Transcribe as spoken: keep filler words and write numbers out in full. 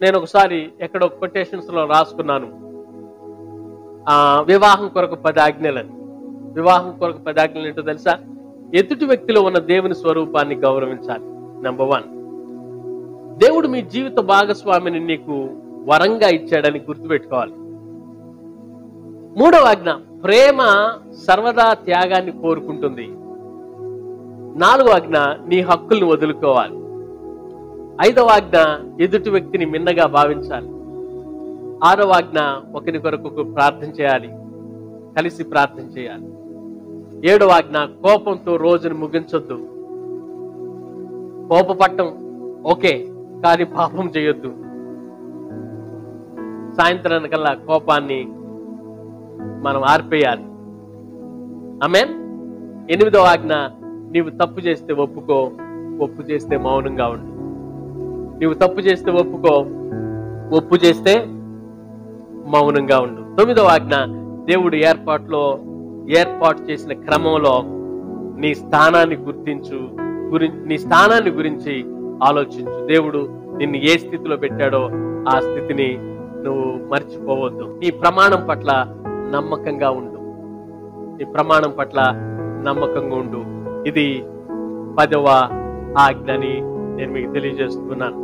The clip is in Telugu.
నేను ఒకసారి ఎక్కడో కొటేషన్స్ లో రాసుకున్నాను, ఆ వివాహం కొరకు పది ఆజ్ఞలని. వివాహం కొరకు పది ఆజ్ఞలు ఏంటో తెలుసా? ఎదుటి వ్యక్తిలో ఉన్న దేవుని స్వరూపాన్ని గౌరవించాలి. నెంబర్ వన్, దేవుడు మీ జీవిత భాగస్వామిని నీకు వరంగా ఇచ్చాడని గుర్తుపెట్టుకోవాలి. మూడవ ఆజ్ఞ, ప్రేమ సర్వదా త్యాగాన్ని కోరుకుంటుంది. నాలుగో ఆజ్ఞ, నీ హక్కుల్ని వదులుకోవాలి. ఐదవ ఆజ్ఞ, ఎదుటి వ్యక్తిని మిన్నగా భావించాలి. ఆరవ ఆజ్ఞ, ఒకరి కొరకు ప్రార్థన చేయాలి, కలిసి ప్రార్థన చేయాలి. ఏడవ ఆజ్ఞ, కోపంతో రోజును ముగించొద్దు. కోపపట్టం ఓకే, కానీ పాపం చేయొద్దు. సాయంత్రానికల్లా కోపాన్ని మనం ఆర్పేయాలి. ఆమేన్. ఎనిమిదవ ఆజ్ఞ, నీవు తప్పు చేస్తే ఒప్పుకో, ఒప్పు చేస్తే మౌనంగా ఉండు. నీవు తప్పు చేస్తే ఒప్పుకో, ఒప్పు చేస్తే మౌనంగా ఉండు. తొమ్మిదవ ఆజ్ఞ, దేవుడు ఏర్పాటులో ఏర్పాటు చేసిన క్రమంలో నీ స్థానాన్ని గుర్తించు, గురి నీ స్థానాన్ని గురించి ఆలోచించు. దేవుడు నిన్ను ఏ స్థితిలో పెట్టాడో ఆ స్థితిని నువ్వు మర్చిపోవద్దు. నీ ప్రమాణం పట్ల నమ్మకంగా ఉండు. నీ ప్రమాణం పట్ల నమ్మకంగా ఉండు. ఇది పదవ ఆజ్ఞని నేను మీకు తెలియజేస్తున్నాను.